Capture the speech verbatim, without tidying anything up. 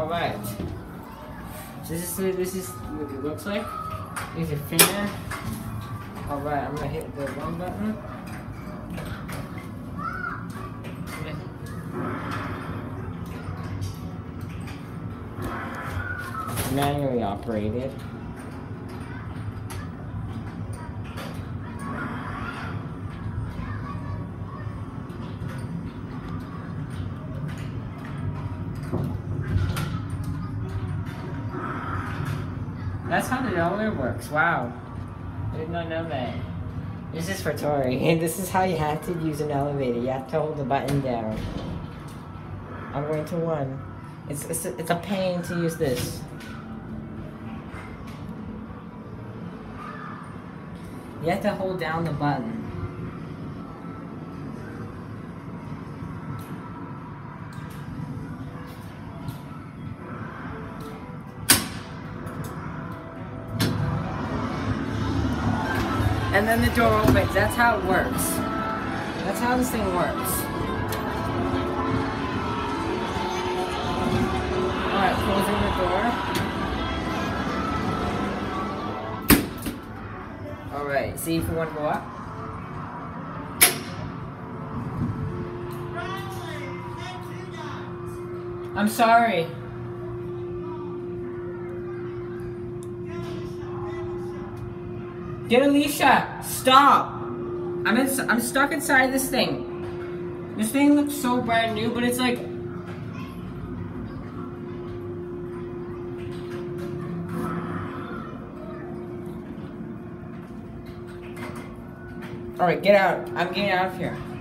Alright. So this is this is what it looks like. There's a fan. Alright, I'm gonna hit the one button. Manually operated. That's how the elevator works. Wow. I did not know that. This is for Tori. And this is how you have to use an elevator. You have to hold the button down. I'm going to one. It's, it's, a, it's a pain to use this. You have to hold down the button. And then the door opens. That's how it works. That's how this thing works. Alright, closing the door. Alright, see if you want to go up. I'm sorry. Get Alicia! Stop! I'm in, I'm stuck inside this thing. This thing looks so brand new, but it's like... Alright, get out. I'm getting out of here.